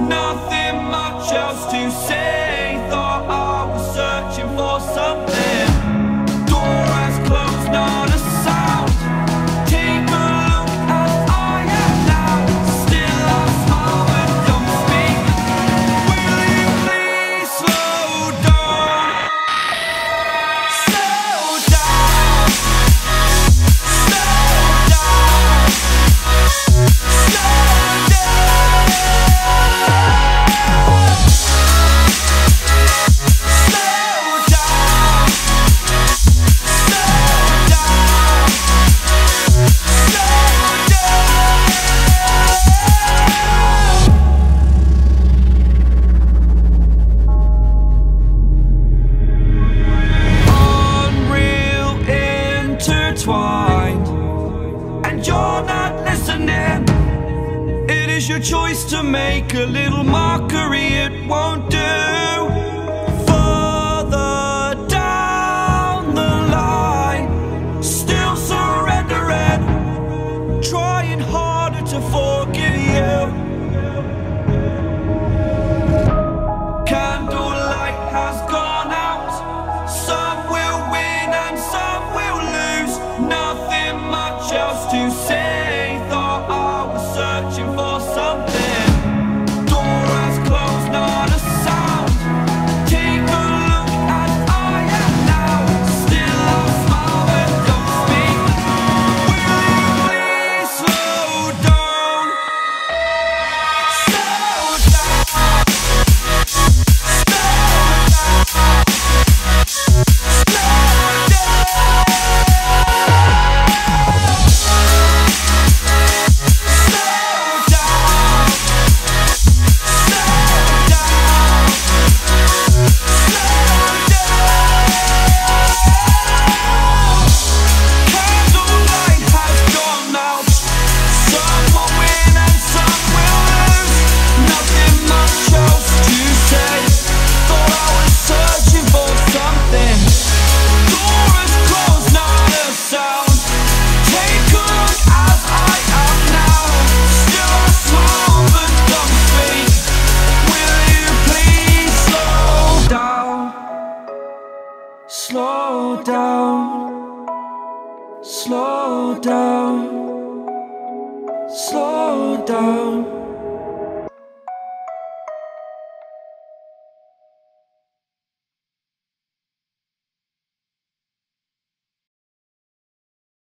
nothing much else to say. Thought I was searching for something. Door has closed, not a sound. Take a look as I am now. Still I smile but don't speak. Will you please slow down? Slow down. Slow down. Slow and you're not listening. It is your choice to make a little mockery, it won't do. Further down the line, still surrendering, trying harder to forgive you. Candlelight has gone out. Some will win and some will lose. Nothing much else to say. Thought I was searching for something. Door has closed, not a sound. Take a look as I am now. Still I smile but don't speak. Will you please slow down? Slow down. Slow down, slow down, slow down.